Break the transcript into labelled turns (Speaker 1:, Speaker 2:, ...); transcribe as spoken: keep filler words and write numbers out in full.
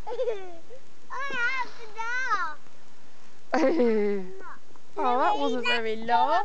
Speaker 1: I have to know. Oh, that wasn't very long.